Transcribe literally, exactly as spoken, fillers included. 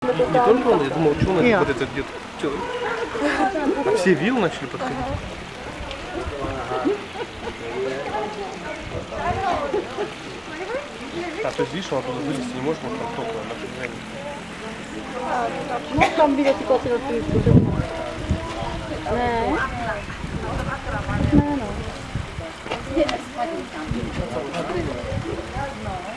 Не только он, я думал, что он вот этот где-то. А все вилл начали подходить. А то есть видишь, он оттуда вылезти не может, он там только напряжение. Non cambiare cose da tutto. Eh? No, no.